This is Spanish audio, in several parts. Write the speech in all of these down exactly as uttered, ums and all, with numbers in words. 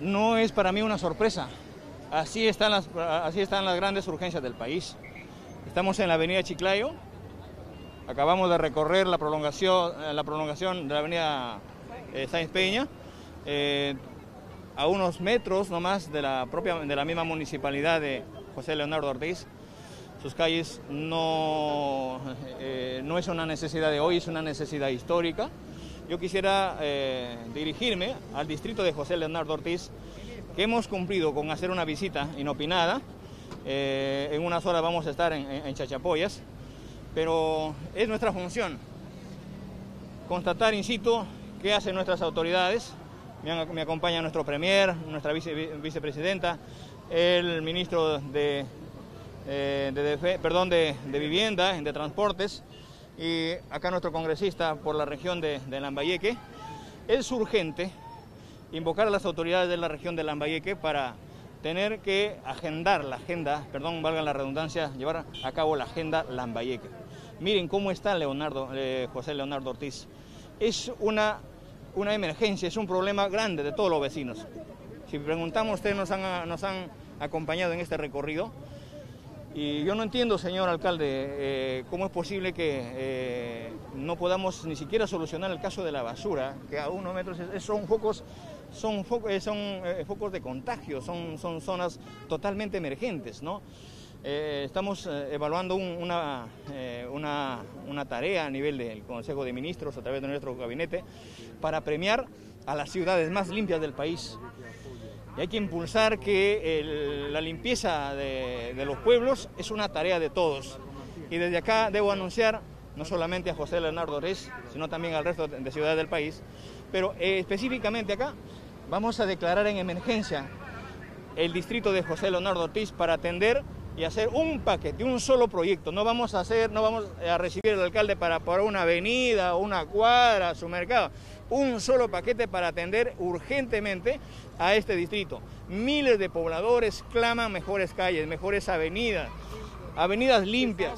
no es para mí una sorpresa. Así están las, así están las grandes urgencias del país. Estamos en la avenida Chiclayo. Acabamos de recorrer la prolongación, la prolongación de la avenida eh, Sáenz Peña, eh, a unos metros nomás de la, propia, de la misma municipalidad de José Leonardo Ortiz. Sus calles no, eh, no es una necesidad de hoy, es una necesidad histórica. Yo quisiera eh, dirigirme al distrito de José Leonardo Ortiz, que hemos cumplido con hacer una visita inopinada. Eh, en unas horas vamos a estar en, en Chachapoyas, pero es nuestra función constatar in situ qué hacen nuestras autoridades. Me, me acompaña nuestro premier, nuestra vice, vicepresidenta, el ministro de, eh, de, de, perdón, de, de Vivienda, de Transportes, y acá nuestro congresista por la región de, de Lambayeque. Es urgente invocar a las autoridades de la región de Lambayeque para tener que agendar la agenda, perdón, valga la redundancia, llevar a cabo la agenda Lambayeque. Miren cómo está Leonardo, eh, José Leonardo Ortiz. Es una, una emergencia, es un problema grande de todos los vecinos. Si preguntamos, ustedes nos han, nos han acompañado en este recorrido. Y yo no entiendo, señor alcalde, eh, cómo es posible que eh, no podamos ni siquiera solucionar el caso de la basura, que a unos metros es, son focos, son, fo son eh, focos de contagio, son, son zonas totalmente emergentes, ¿no? Eh, estamos eh, evaluando un, una, eh, una, una tarea a nivel del Consejo de Ministros a través de nuestro gabinete para premiar a las ciudades más limpias del país. Y hay que impulsar que el, la limpieza de, de los pueblos es una tarea de todos. Y desde acá debo anunciar, no solamente a José Leonardo Ortiz, sino también al resto de ciudades del país, pero eh, específicamente acá vamos a declarar en emergencia el distrito de José Leonardo Ortiz para atender y hacer un paquete, un solo proyecto. No vamos a hacer, no vamos a recibir al alcalde para, para una avenida, una cuadra, su mercado. Un solo paquete para atender urgentemente a este distrito. Miles de pobladores claman mejores calles, mejores avenidas, avenidas limpias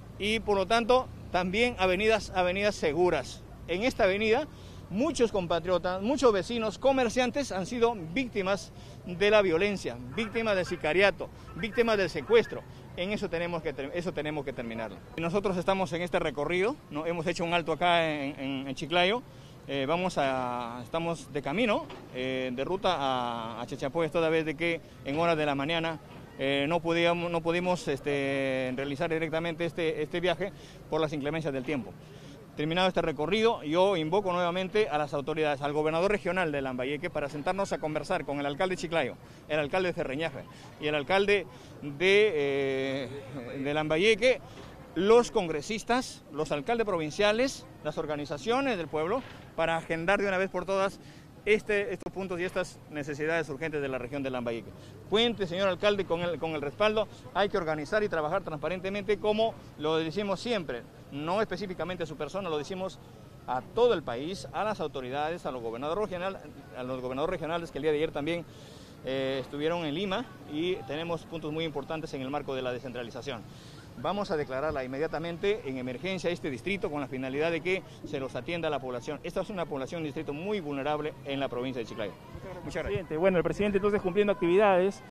y por lo tanto también avenidas, avenidas seguras. En esta avenida muchos compatriotas, muchos vecinos, comerciantes han sido víctimas de la violencia, víctimas del sicariato, víctimas del secuestro. En eso tenemos que, eso tenemos que terminarlo. Nosotros estamos en este recorrido, ¿no? Hemos hecho un alto acá en, en, en Chiclayo. Eh, vamos a, estamos de camino, eh, de ruta a, a Chachapoyas, toda vez de que en horas de la mañana eh, no, podíamos, no pudimos este, realizar directamente este, este viaje por las inclemencias del tiempo. Terminado este recorrido, yo invoco nuevamente a las autoridades, al gobernador regional de Lambayeque, para sentarnos a conversar con el alcalde de Chiclayo, el alcalde de Cerreñaje y el alcalde de, eh, de Lambayeque, los congresistas, los alcaldes provinciales, las organizaciones del pueblo, para agendar de una vez por todas este, estos puntos y estas necesidades urgentes de la región de Lambayeque. Cuente, señor alcalde, con el, con el respaldo. Hay que organizar y trabajar transparentemente, como lo decimos siempre, no específicamente a su persona, lo decimos a todo el país, a las autoridades, a los gobernadores regionales, a los gobernadores regionales que el día de ayer también eh, estuvieron en Lima, y tenemos puntos muy importantes en el marco de la descentralización. Vamos a declararla inmediatamente en emergencia este distrito con la finalidad de que se los atienda a la población. Esta es una población, un distrito muy vulnerable en la provincia de Chiclayo. Muchas gracias. Bueno, el presidente entonces cumpliendo actividades